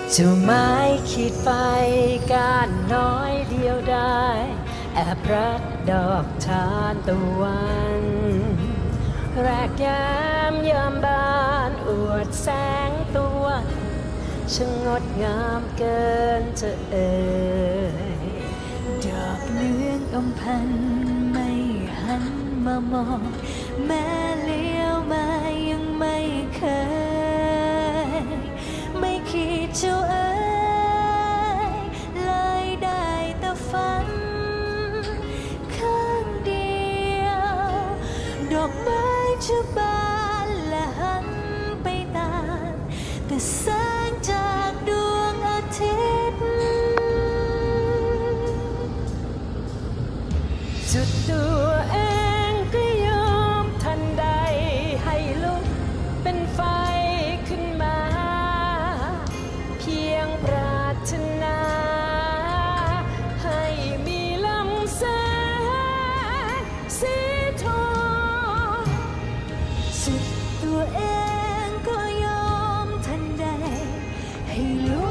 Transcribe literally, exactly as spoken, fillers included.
เจ้าไม้ขีดไฟก้านน้อยเดียวได้แอบรักดอกทานตะวันแรกยามยามบานอวดแสงตะวันช่างงดงามเกินจะเอ่ยดอกเลื่องอมพันไม่หันมามองแม้เลี้ยวมายังไม่เคยไม่คิดเจ้าเอ๋ยเลยได้แต่ฝันข้างเดียวดอกไม้จะบานและหันไปตามแต่แสงจากดวงอาทิตย์จุดตัวเองก็ยอมทันใดให้ลุกเป็นไฟขึ้นมาเพียงปรารถนาให้มีลำแสงสีทองสุดตัวเองก็ยอมทันใดให้ลุ